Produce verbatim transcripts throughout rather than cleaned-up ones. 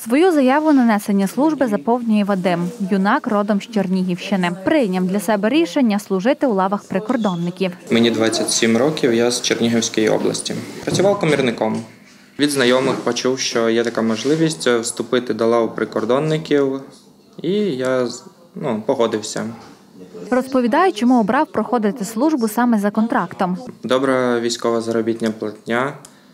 Свою заяву на несення служби заповнює Вадим. Юнак родом з Чернігівщини. Прийняв для себе рішення служити у лавах прикордонників. Мені двадцять сім років, я з Чернігівської області. Працював комірником. Від знайомих почув, що є така можливість вступити до лав прикордонників, і я ну, погодився. Розповідає, чому обрав проходити службу саме за контрактом. Добра військова заробітна платня.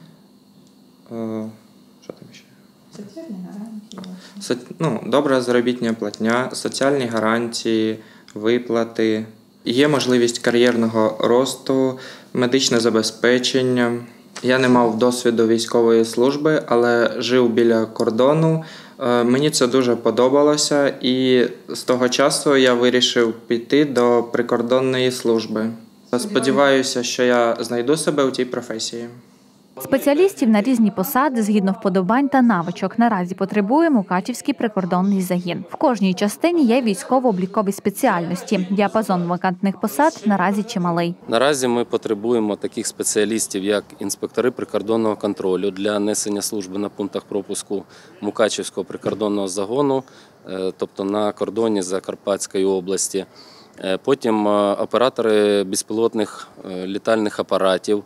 Що там ще? Соціальні гарантії. Со... Ну, добра заробітна платня, соціальні гарантії, виплати. Є можливість кар'єрного росту, медичне забезпечення. Я не мав досвіду військової служби, але жив біля кордону. Мені це дуже подобалося, і з того часу я вирішив піти до прикордонної служби. Сподіваюся, що я знайду себе у цій професії. Спеціалістів на різні посади, згідно вподобань та навичок, наразі потребує Мукачівський прикордонний загін. В кожній частині є військово-облікові спеціальності. Діапазон вакантних посад наразі чималий. Наразі ми потребуємо таких спеціалістів, як інспектори прикордонного контролю для несення служби на пунктах пропуску Мукачівського прикордонного загону, тобто на кордоні Закарпатської області. Потім оператори безпілотних літальних апаратів,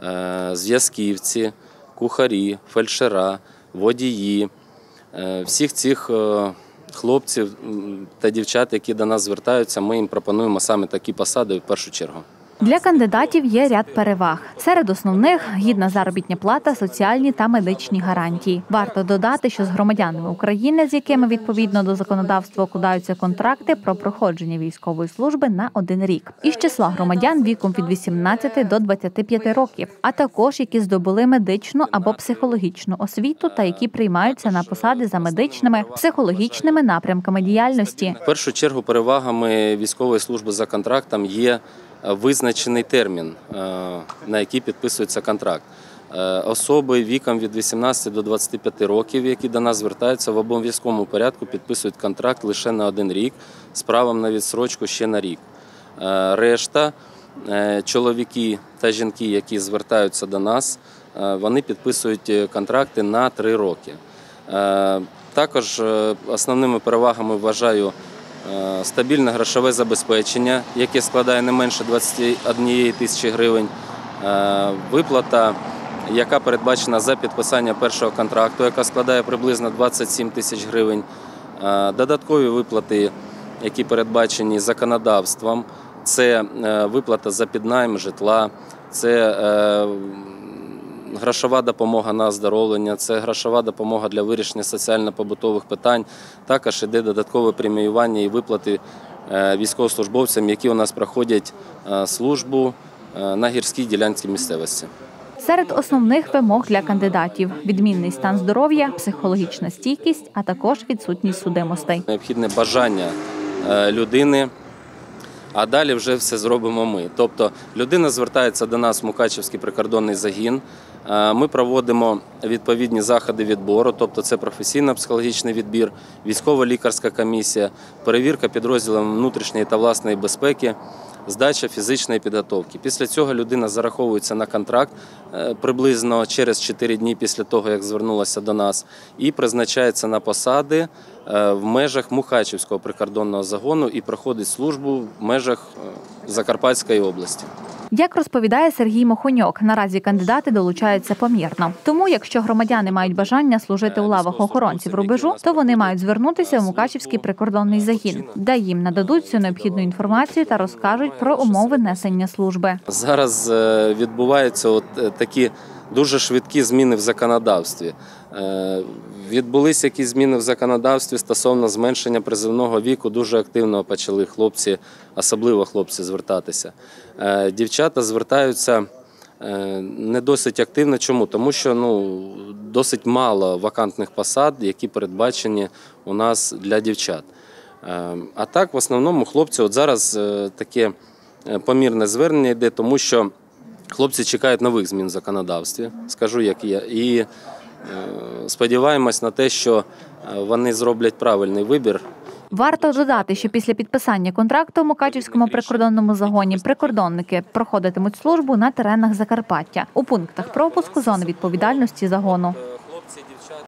зв'язківці, кухарі, фельдшера, водії. Всіх цих хлопців та дівчат, які до нас звертаються, ми їм пропонуємо саме такі посади в першу чергу. Для кандидатів є ряд переваг. Серед основних – гідна заробітна плата, соціальні та медичні гарантії. Варто додати, що з громадянами України, з якими відповідно до законодавства укладаються контракти про проходження військової служби на один рік. Із числа громадян віком від вісімнадцяти до двадцяти п'яти років, а також які здобули медичну або психологічну освіту та які приймаються на посади за медичними, психологічними напрямками діяльності. В першу чергу перевагами військової служби за контрактом є визначений термін, на який підписується контракт. Особи віком від вісімнадцяти до двадцяти п'яти років, які до нас звертаються, в обов'язковому порядку підписують контракт лише на один рік з правом на відстрочку ще на рік. Решта, чоловіки та жінки, які звертаються до нас, вони підписують контракти на три роки. Також основними перевагами вважаю стабільне грошове забезпечення, яке складає не менше двадцяти однієї тисячі гривень, виплата, яка передбачена за підписання першого контракту, яка складає приблизно двадцять сім тисяч гривень, додаткові виплати, які передбачені законодавством, це виплата за піднайм житла, це грошова допомога на оздоровлення, це грошова допомога для вирішення соціально-побутових питань. Також йде додаткове преміювання і виплати військовослужбовцям, які у нас проходять службу на гірській ділянці місцевості. Серед основних вимог для кандидатів – відмінний стан здоров'я, психологічна стійкість, а також відсутність судимостей. Необхідне бажання людини, а далі вже все зробимо ми. Тобто людина звертається до нас в Мукачівський прикордонний загін, ми проводимо відповідні заходи відбору, тобто це професійно-психологічний відбір, військово-лікарська комісія, перевірка підрозділом внутрішньої та власної безпеки, здача фізичної підготовки. Після цього людина зараховується на контракт приблизно через чотири дні після того, як звернулася до нас, і призначається на посади в межах Мукачівського прикордонного загону і проходить службу в межах Закарпатської області. Як розповідає Сергій Мохоньок, наразі кандидати долучаються помірно. Тому, якщо громадяни мають бажання служити у лавах охоронців рубежу, то вони мають звернутися в Мукачівський прикордонний загін, де їм нададуть всю необхідну інформацію та розкажуть про умови несення служби. Зараз відбуваються от такі дуже швидкі зміни в законодавстві. Відбулися якісь зміни в законодавстві стосовно зменшення призовного віку. Дуже активно почали хлопці, особливо хлопці, звертатися. Дівчата звертаються не досить активно. Чому? Тому що ну, досить мало вакантних посад, які передбачені у нас для дівчат. А так, в основному, хлопці, от зараз таке помірне звернення йде, тому що хлопці чекають нових змін в законодавстві, скажу як є, і сподіваємось на те, що вони зроблять правильний вибір. Варто додати, що після підписання контракту в Мукачівському прикордонному загоні прикордонники проходитимуть службу на теренах Закарпаття у пунктах пропуску зони відповідальності загону.